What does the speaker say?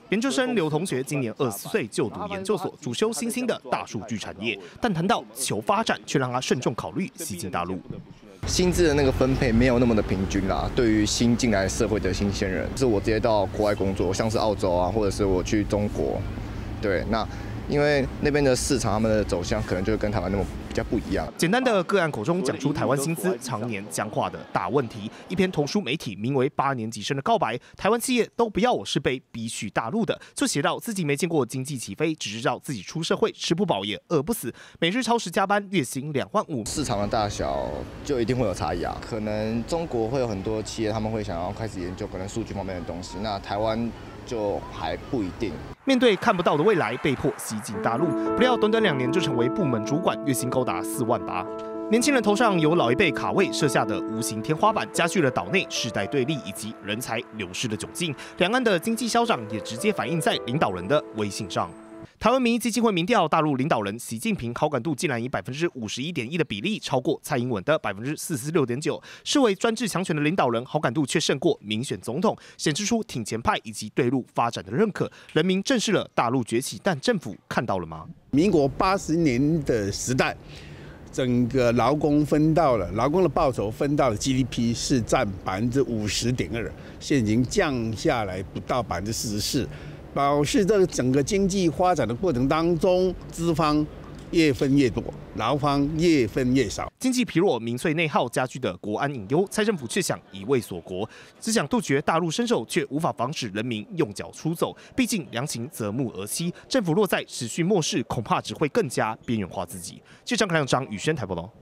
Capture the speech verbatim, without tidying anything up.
研究生刘同学今年二十四岁，就读研究所，主修新兴的大数据产业。但谈到求发展，却让他慎重考虑西进大陆。 薪资的那个分配没有那么的平均啦。对于新进来社会的新鲜人，是我直接到国外工作，像是澳洲啊，或者是我去中国，对，那因为那边的市场他们的走向可能就跟台湾那么比较不一样。 简单的个案口中讲出台湾薪资常年僵化的大问题。一篇童书媒体名为《八年级生的告白》，台湾企业都不要我是被逼去大陆的，就写到自己没见过经济起飞，只知道自己出社会吃不饱也饿不死，每日超时加班，月薪两万五。 市场的大小就一定会有差异啊。可能中国会有很多企业他们会想要开始研究可能数据方面的东西，那台湾就还不一定。 面对看不到的未来，被迫西进大陆，不料短短两年就成为部门主管，月薪高达四万八。年轻人头上有老一辈卡位设下的无形天花板，加剧了岛内世代对立以及人才流失的窘境。两岸的经济消长也直接反映在领导人的威信上。台湾民意基金会民调，大陆领导人习近平好感度竟然以百分之五十一点一的比例超过蔡英文的百分之四十六点九，视为专制强权的领导人好感度却胜过民选总统，显示出挺前派以及对陆发展的认可。人民正视了大陆崛起，但政府看到了吗？ 民国八十年的时代，整个劳工分到了劳工的报酬分到了 G D P 是占百分之五十点二，现在已经降下来不到百分之四十四。表示这个整个经济发展的过程当中，资方越分越多，劳方越分越少。 经济疲弱、民粹内耗加剧的国安隐忧，蔡政府却想一卫锁国，只想杜绝大陆身手，却无法防止人民用脚出走。毕竟良禽择木而栖，政府若再持续漠视，恐怕只会更加边缘化自己。记者张凯亮、张宇轩台报道。